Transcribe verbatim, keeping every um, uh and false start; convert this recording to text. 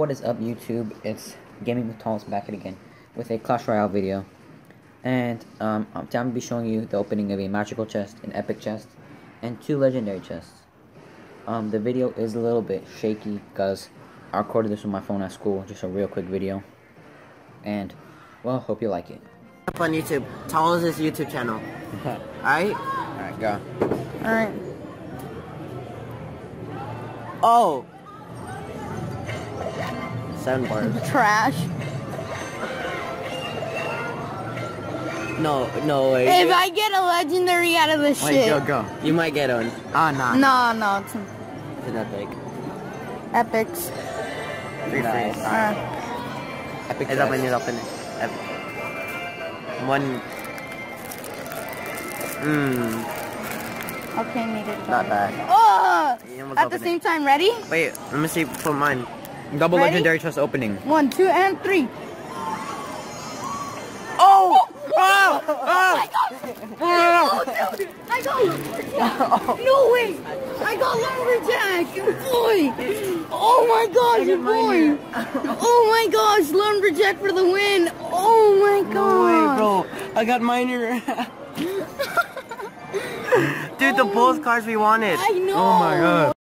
What is up, YouTube? It's Gaming with Thomas back at again with a Clash Royale video, and um, I'm going to be showing you the opening of a magical chest, an epic chest, and two legendary chests. Um, the video is a little bit shaky because I recorded this with my phone at school, just a real quick video, and well, hope you like it. Up on YouTube, Thomas' YouTube channel. Alright? Alright, go. Alright. Oh! Soundboard. Trash. No, no way. If I get a legendary out of this Wait, shit. go, go. You might get one. Ah, nah. No, no, it's It's an epic. epics. Free Nice. free. Uh, Epic It's chest. open it, open it. Epic. One. Mmm. okay, needed. Not bad. Oh! You almost At the opened same it. time, ready? Wait, let me see for mine. Double Ready? legendary chest opening. One, two, and three. Oh! Oh! Oh! Oh my god! Oh, dude! I got lumberjack! No way! I got lumberjack! You boy! Oh my gosh, you boy! Oh my gosh, lumberjack for the win! Oh my No way, god! bro. I got miner. Dude, the both cards we wanted. I know! Oh my god.